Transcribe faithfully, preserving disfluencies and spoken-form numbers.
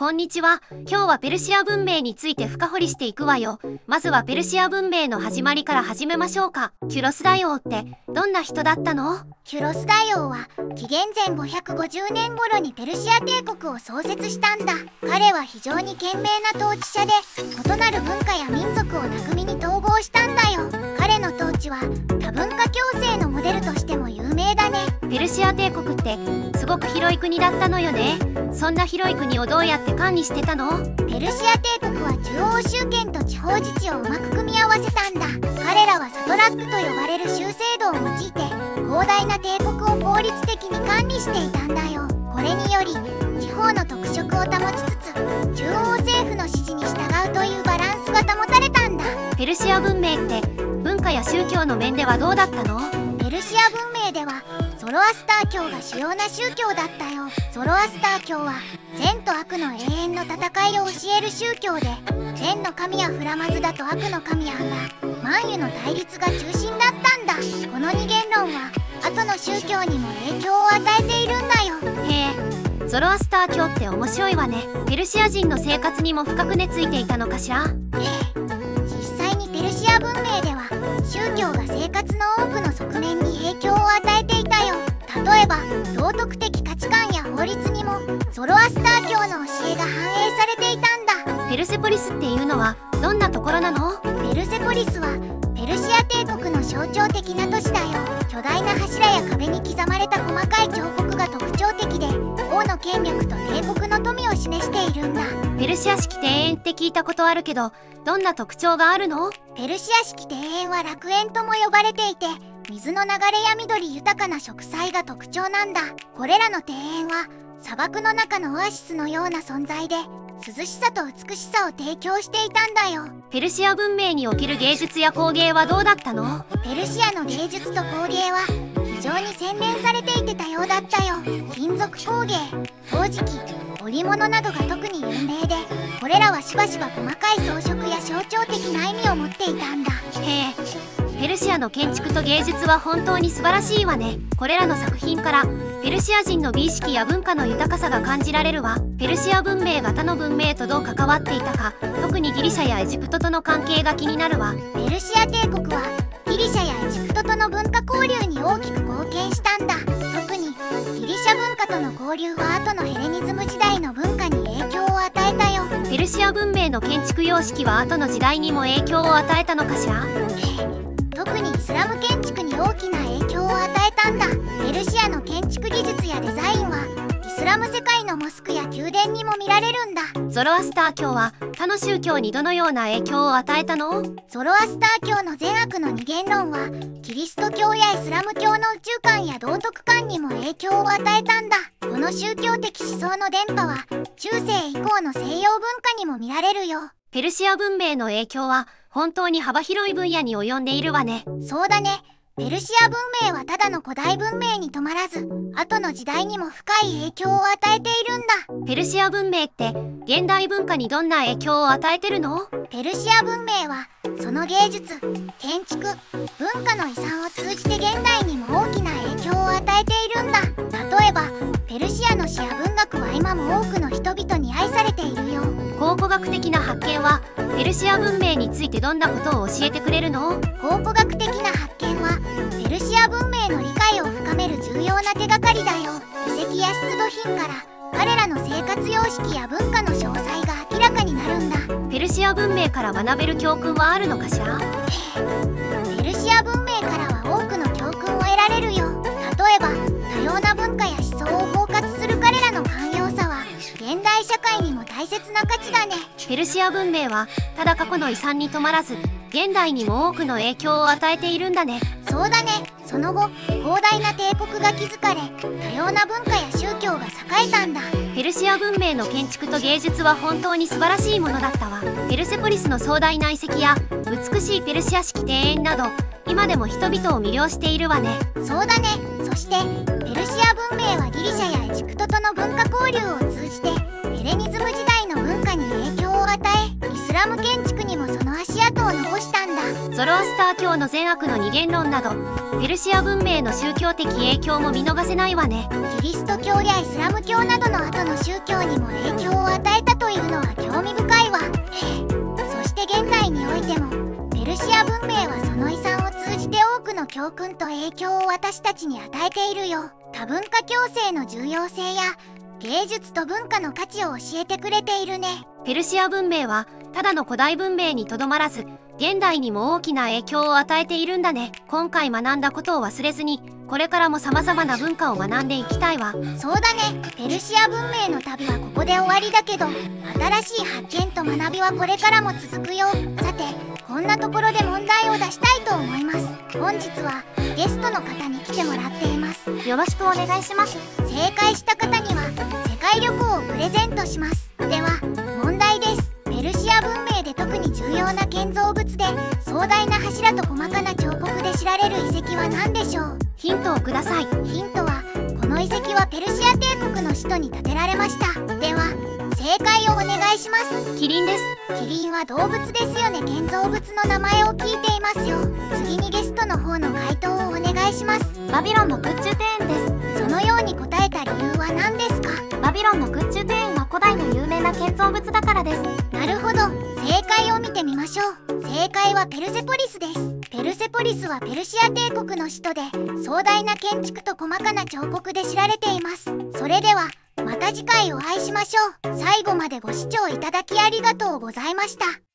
こんにちは。今日はペルシア文明について深掘りしていくわよ。まずはペルシア文明の始まりから始めましょうか。キュロス大王ってどんな人だったの？ キュロス大王は紀元前ごひゃくごじゅうねん頃にペルシア帝国を創設したんだ。彼は非常に賢明な統治者で、異なる文化や民族を巧みに統合したんだよ。彼の統治は多文化共生のモデルとしても有名だね。 ペルシア帝国ってすごく広い国だったのよね。そんな広い国をどうやって管理してたの？ ペルシア帝国は中央集権と地方自治をうまく組み合わせたんだ。彼らはサトラックと呼ばれる州制度を用いて広大な帝国を効率的に管理していたんだよ。これにより地方の特色を保ちつつ中央政府の指示に従うというバランスが保たれたんだ。 ペルシア文明って文化や宗教の面ではどうだったの？ ペルシア文明ではゾロアスター教が主要な宗教だったよ。ゾロアスター教は善と悪の永遠の戦いを教える宗教で、善の神はフラマズダと悪の神はアラ、マンユの対立が中心だったんだ。この二元論は後の宗教にも影響を与えているんだよ。 へえ、ゾロアスター教って面白いわね。ペルシア人の生活にも深く根付いていたのかしら？ ええ、実際にペルシア文明では宗教が生活の多くの側面に影響を与えていたよ。例えば道徳的価値観や法律にもゾロアスター教の教えが反映されていたんだ。 ペルセポリスっていうのはどんなところなの？ ペルセポリスはペルシア帝国の象徴的な都市だよ。巨大な柱や壁に刻まれた細かい彫刻が特徴的で、王の権力と帝国の富を示しているんだ。 ペルシア式庭園って聞いたことあるけど、どんな特徴があるの？ ペルシア式庭園は楽園とも呼ばれていて、水の流れや緑豊かな植栽が特徴なんだ。これらの庭園は砂漠の中のオアシスのような存在で、涼しさと美しさを提供していたんだよ。 ペルシア文明における芸術や工芸はどうだったの？ ペルシアの芸術と工芸は非常に洗練されていて多様だったよ。金属工芸、陶磁器、織物などが特に有名で、これらはしばしば細かい装飾や象徴的な意味を持っていたんだ。 へえ、ペルシアの建築と芸術は本当に素晴らしいわね。これらの作品からペルシア人の美意識や文化の豊かさが感じられるわ。ペルシア文明が他の文明とどう関わっていたか、特にギリシャやエジプトとの関係が気になるわ。 ペルシア帝国はギリシャやエジプトとの文化交流に大きく貢献したんだ。特にギリシャ文化との交流は後のヘレニズム時代の文化に影響を与えたよ。 ペルシア文明の建築様式は後の時代にも影響を与えたのかしら？ ええ、特にイスラム建築に大きな影響を与えたんだ。ペルシアの建築技術やデザインはイスラム世界のモスクや宮殿にも見られるんだ。 ゾロアスター教は他の宗教にどのような影響を与えたの？ ゾロアスター教の善悪の二元論はキリスト教やイスラム教の宇宙観や道徳観にも影響を与えたんだ。この宗教的思想の伝播は中世以降の西洋文化にも見られるよ。 ペルシア文明の影響は本当に幅広い分野に及んでいるわね。 そうだね。ペルシア文明はただの古代文明に止まらず、後の時代にも深い影響を与えているんだ。 ペルシア文明って現代文化にどんな影響を与えてるの？ ペルシア文明はその芸術、建築、文化の遺産を通じて現代にも大きな影響を与えているんだ。例えばペルシアの詩や文学は今も多くの人々に愛されているよ。 考古学的な発見はペルシア文明についてどんなことを教えてくれるの？ 考古学的な発見はペルシア文明の理解を深める重要な手がかりだよ。遺跡や出土品から彼らの生活様式や文化の詳細が明らかになるんだ。 ペルシア文明から学べる教訓はあるのかしら？ ええ、ペルシア文明からは多くの教訓を得られるよ。例えば多様な文化や思想を包括する彼らの寛容さは現代社会にも大切な価値だね。 ペルシア文明はただ過去の遺産に止まらず現代にも多くの影響を与えているんだね。 そうだね。その後広大な帝国が築かれ、多様な文化や宗教が栄えたんだ。 ペルシア文明の建築と芸術は本当に素晴らしいものだったわ。ペルセポリスの壮大な遺跡や美しいペルシア式庭園など今でも人々を魅了しているわね。 そうだね。そしてペルシア文明はギリシャやエジプトとの文化交流を通じてヘレニズム時代の文化に影響を与え、イスラム建築にもその足跡を残したんだ。 ゾロアスター教の善悪の二元論などペルシア文明の宗教的影響も見逃せないわね。 キリスト教やイスラム教などの後の宗教にも影響を与えたと教訓と影響を私たちに与えているよ。多文化共生の重要性や芸術と文化の価値を教えてくれているね。 ペルシア文明はただの古代文明にとどまらず、現代にも大きな影響を与えているんだね。今回学んだことを忘れずに、これからも様々な文化を学んでいきたいわ。 そうだね。ペルシア文明の旅はここで終わりだけど、新しい発見と学びはこれからも続くよ。さて、こんなところで問題を出したいと思います。本日はゲストの方に来てもらっています。 よろしくお願いします。 正解した方には世界旅行をプレゼントします。では問題です。ペルシア文明で特に重要な建造物で壮大な柱と細かな彫刻で知られる遺跡は何でしょう？ ヒントをください。 ヒントは、この遺跡はペルシア帝国の首都に建てられました。では正解をお願いします。 キリンです。 キリンは動物ですよね。建造物の名前を聞いていますよ。次にゲストの方の回答をお願いします。 バビロンの空中庭園です。 そのように答えた理由は何ですか？ バビロンの空中庭園は古代の有名な建造物だからです。 なるほど。正解を見てみましょう。正解はペルセポリスです。ペルセポリスはペルシア帝国の首都で、壮大な建築と細かな彫刻で知られています。それではまた次回お会いしましょう。最後までご視聴いただきありがとうございました。